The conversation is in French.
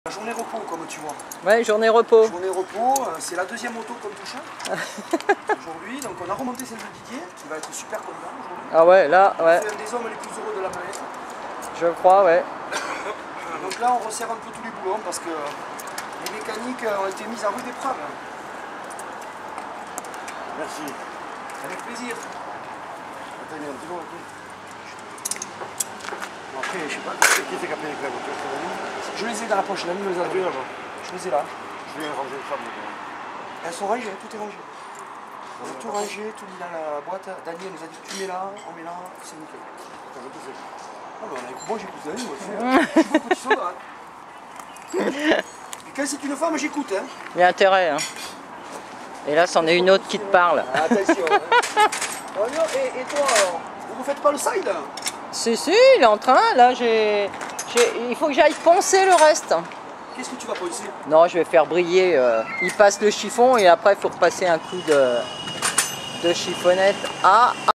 Journée repos, comme tu vois. Ouais, journée repos. Journée repos, c'est la deuxième moto qu'on touche aujourd'hui. Donc on a remonté celle de Didier, qui va être super content aujourd'hui. Ah ouais, là, ouais. C'est un des hommes les plus heureux de la planète. Je crois, ouais. Donc là, on resserre un peu tous les boulons parce que les mécaniques ont été mises à rude épreuve. Merci. Avec plaisir. Attends, il y a un petit mot, ok. Bon, après, je sais pas, qui c'est qui a pris les clés, tu vois, Je les ai dans la poche, l'ami me les a donné. Je les ai là. je viens ranger les femmes. Elles sont rangées, tout est rangé. On a tout rangé, tout mis dans la boîte. Daniel nous a dit tu mets là, on met là, c'est nickel. Attends, je sais. Ah bah moi j'écoute Daniel, moi je suis un petit soldat. Et quand c'est une femme, j'écoute. Hein. Il y a intérêt, hein. Et là, c'en est une autre qui te parle. Attention. Hein. Et toi alors, vous ne faites pas le side? Si, si, il est en train. Là, il faut que j'aille poncer le reste. Qu'est-ce que tu vas poncer? Non, je vais faire briller. Il passe le chiffon et après, il faut repasser un coup de chiffonnette. Ah.